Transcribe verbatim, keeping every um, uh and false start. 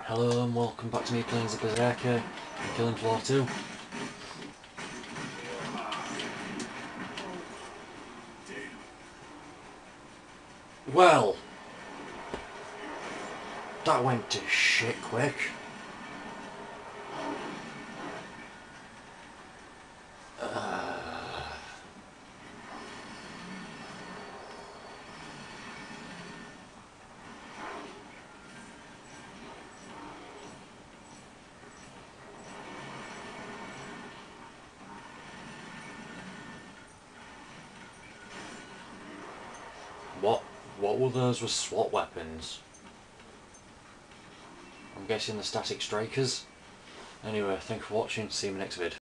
Hello and welcome back to me playing as a Berserker and killing floor two. Well, that went to shit quick. Uh, what? What were those with SWAT weapons? I'm guessing the static strikers. Anyway, thanks for watching, see you in the next vid.